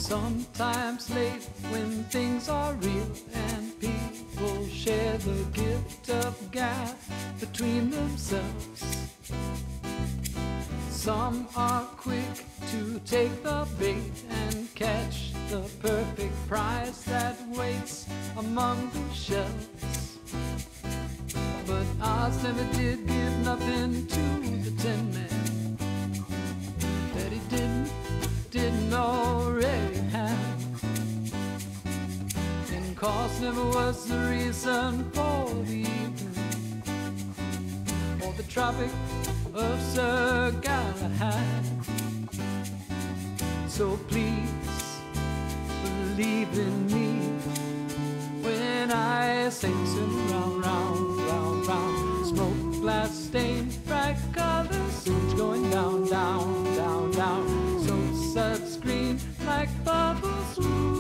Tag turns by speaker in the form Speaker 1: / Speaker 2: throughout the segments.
Speaker 1: Sometimes late when things are real and people share the gift of gab between themselves. Some are quick to take the bait and catch the perfect prize that waits among the shelves. But Oz never did give nothing to the Tin Man that he didn't already have. And cost never was the reason for the evening or the Tropic of Sir Galahad. So please believe in me when I sing round, round, round, round. Smoke, glass, stain, bright colors, sage going down, down, down, down. So sunscreen like bubbles.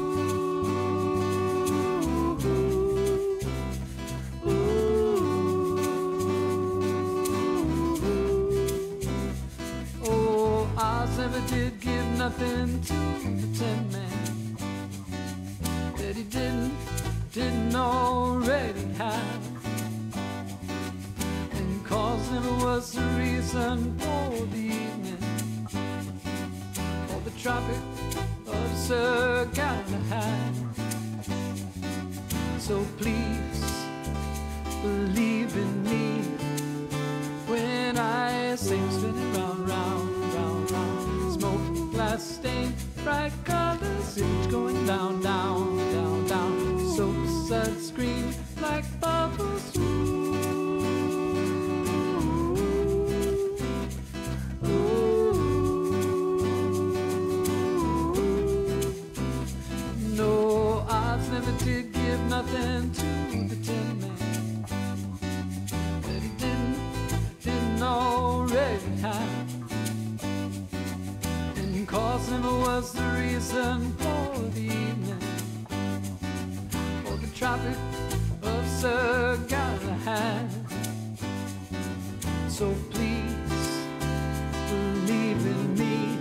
Speaker 1: Oz never did give nothing to the Tin Man that he didn't already have. And cause never was the reason for the evening or the Tropic of Sir Galahad. So please believe in me when I sing spinning round, round, round, round. Smoke, glass, stain, bright colors, sage going down, down, down, down. So sunscreen like bubbles. No, Oz never did give nothing to the Tin Man that he didn't already have. And cause never was the reason for the evening or the Tropic of Sir Galahad. So please believe in me.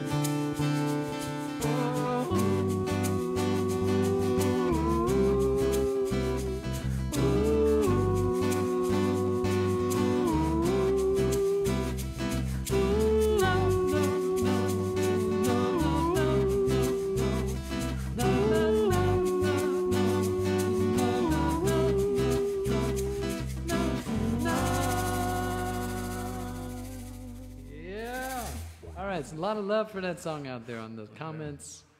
Speaker 1: All right, it's a lot of love for that song out there on the comments.